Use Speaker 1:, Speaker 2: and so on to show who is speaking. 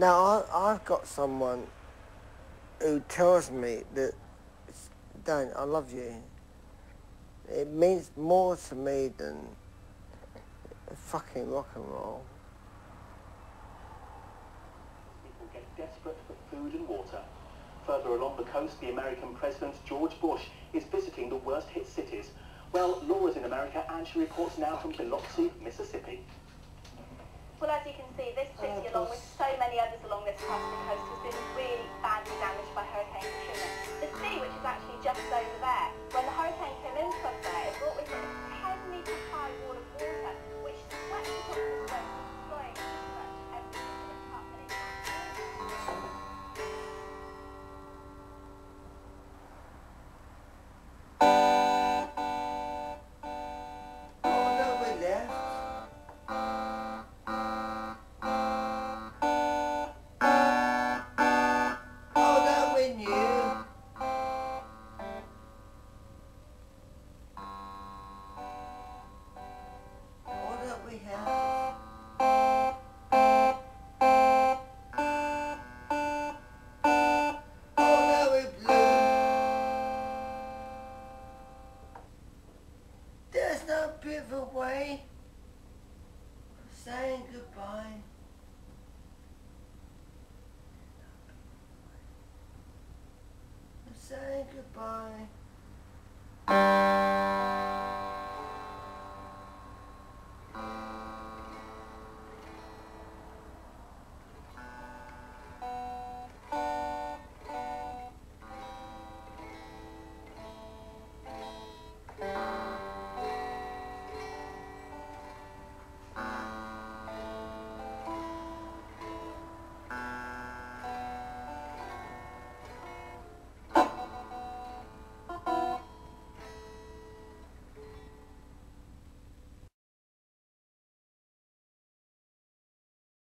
Speaker 1: Now, I've got someone who tells me that, Dan, I love you. It means more to me than fucking rock and roll.
Speaker 2: People get desperate for food and water. Further along the coast, the American President George Bush is visiting the worst-hit cities. Well, Laura's in America, and she reports now from Biloxi, Mississippi.
Speaker 3: Well, as you can see, this city, along with so many others along this part of the coast, has been really badly damaged by Hurricane Katrina. The sea, which is actually just over there, when the hurricane came into us there, it brought with it a 10-metre high wall of water, which swept across the coast, destroying pretty much everything in its path.
Speaker 1: There's no beautiful way of saying goodbye. I'm saying goodbye.